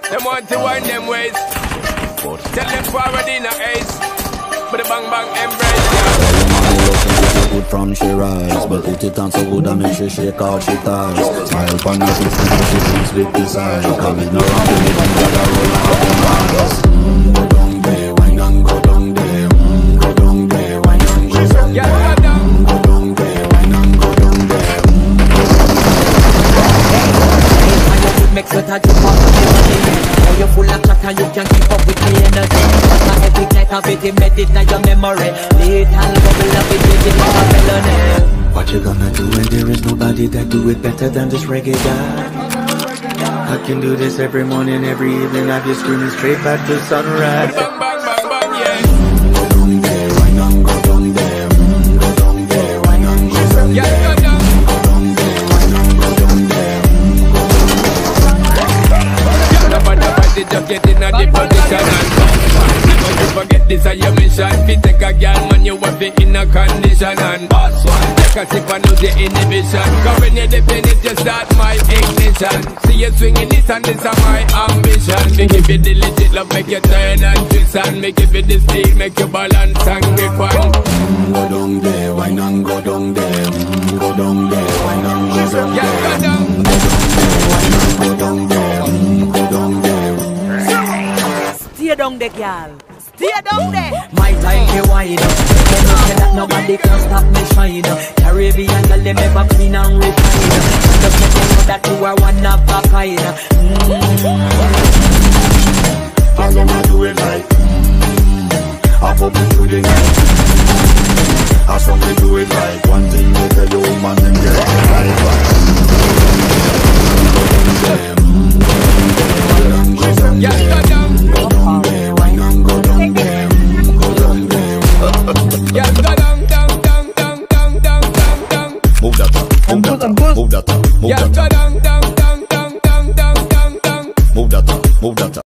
Them want to wind them ways. Tell them forward in a ace. But the bang bang embrace, yeah. Good from she rise, but put it on so good and make she shake out she ties. Smile upon her face and she thinks with this eye. Coming around to me, then gotta roll out the eyes. Go down there, wine and go down there. Go down there, wine and go down there. Go down there, wine and go down there. Make sure that you pop up your money. Now you're full of chat and you can keep up with the energy. But I every night of it, embedded in your memory. Little bubble of it, you like a felony. What you gonna do when there is nobody that do it better than this reggae guy? I can do this every morning, every evening. I've you screaming straight back to sunrise. Bang bang bang bang, yeah. Go down there, wine and go down there. Go down there, wine and go down there. Yeah, go down. Go down there, wine and go down there. Just get in a the position and don't you forget this is your mission. If you take a girl, man, you want be in a condition and boss one. Take a sip and lose your inhibition. Cause when you depend it, you start my ignition. See you swinging it and this is my ambition. Me give you the legit love, make you turn and twist and me give you the steel, make you balance and grip on. Go down there, wine and go down there. Go down there, wine and go down there. Yeah, go down. Go down there, go down there. Stay down there, girl. Stay down there. My time to wide up. Let me say that nobody can stop me shine. Caribbean girl, they never clean and refine. Just let me know that you are one of a kind. I wanna do it like I pop into the night. I saw me do it like one thing they tell you, man, and get it right. Yeah, go down. Go down there, wine and go down there. Go down there. Yeah, go down, down, down, down, down, down, down, down. Move that up, move that up, move that up, move Yeah, that go up. down, down, down, down, down, down, down, down. Move that up, move that up.